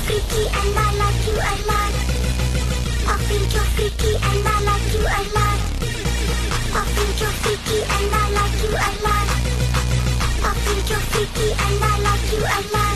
freaky and I like you a lot. I think you're freaky and I like you a lot. I think you're freaky and I like you a lot. I think you're freaky and I like you a lot.